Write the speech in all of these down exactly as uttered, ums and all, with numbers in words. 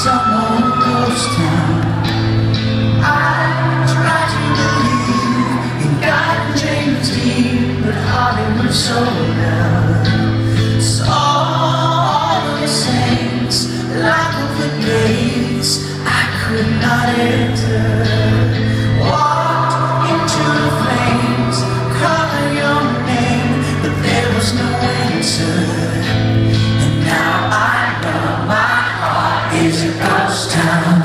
some old ghost town. I try to believe in God and James Dean, but Hollywood sold out. Saw all of the saints lock up the gates I could not enter. Walked into the flames, calling your name, but there was no answer. And now I know my heart is a ghost town.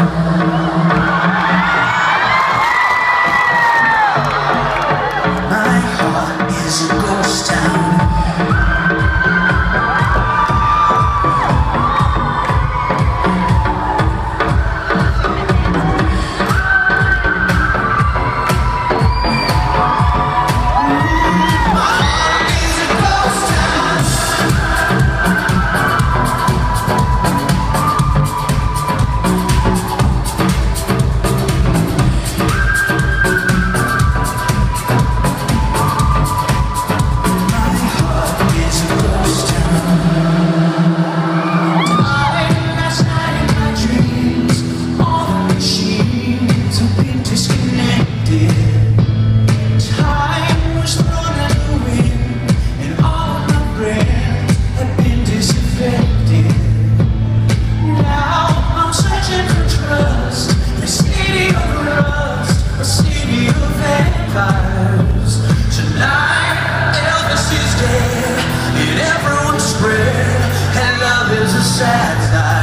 My heart is a ghost town. Tonight, Elvis is dead, and everyone's spread, and love is a sad sight.